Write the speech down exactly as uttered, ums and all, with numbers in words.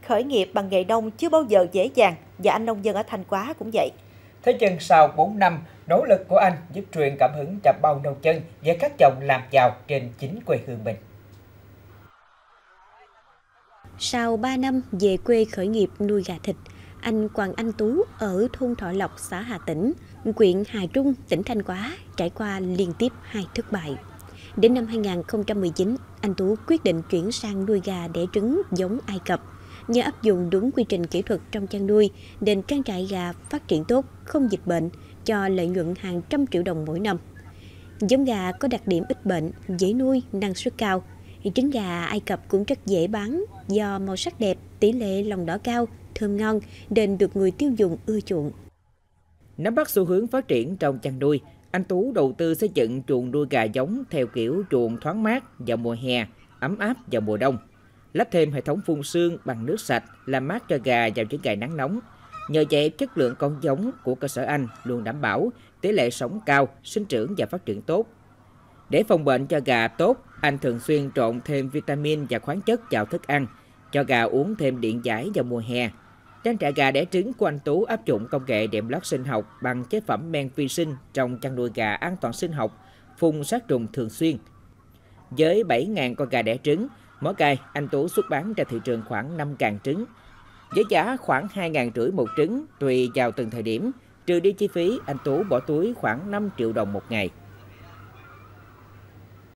khởi nghiệp bằng nghề nông chưa bao giờ dễ dàng và anh nông dân ở Thanh Hóa cũng vậy. Thế nhưng sau bốn năm, nỗ lực của anh giúp truyền cảm hứng cho bao nông dân và các chồng làm giàu trên chính quê hương mình. Sau ba năm về quê khởi nghiệp nuôi gà thịt, anh Quang Anh Tú ở thôn Thọ Lộc, xã Hà Tĩnh, huyện Hà Trung, tỉnh Thanh Hóa trải qua liên tiếp hai thất bại. Đến năm hai nghìn không trăm mười chín, anh Tú quyết định chuyển sang nuôi gà đẻ trứng giống Ai Cập. Nhờ áp dụng đúng quy trình kỹ thuật trong chăn nuôi, nên trang trại gà phát triển tốt, không dịch bệnh, cho lợi nhuận hàng trăm triệu đồng mỗi năm. Giống gà có đặc điểm ít bệnh, dễ nuôi, năng suất cao. Trứng gà Ai Cập cũng rất dễ bán do màu sắc đẹp, tỷ lệ lòng đỏ cao, thơm ngon nên được người tiêu dùng ưa chuộng. Nắm bắt xu hướng phát triển trong chăn nuôi, anh Tú đầu tư xây dựng chuồng nuôi gà giống theo kiểu chuồng thoáng mát vào mùa hè, ấm áp vào mùa đông. Lắp thêm hệ thống phun sương bằng nước sạch làm mát cho gà vào những ngày nắng nóng. Nhờ vậy, chất lượng con giống của cơ sở anh luôn đảm bảo, tỷ lệ sống cao, sinh trưởng và phát triển tốt. Để phòng bệnh cho gà tốt, anh thường xuyên trộn thêm vitamin và khoáng chất vào thức ăn, cho gà uống thêm điện giải vào mùa hè. Trang trại gà đẻ trứng của anh Tú áp dụng công nghệ đệm lót sinh học bằng chế phẩm men vi sinh trong chăn nuôi gà an toàn sinh học, phun sát trùng thường xuyên. Với bảy nghìn con gà đẻ trứng, mỗi ngày anh Tú xuất bán ra thị trường khoảng năm nghìn trứng. Với giá khoảng hai nghìn rưỡi một trứng tùy vào từng thời điểm, trừ đi chi phí, anh Tú bỏ túi khoảng năm triệu đồng một ngày.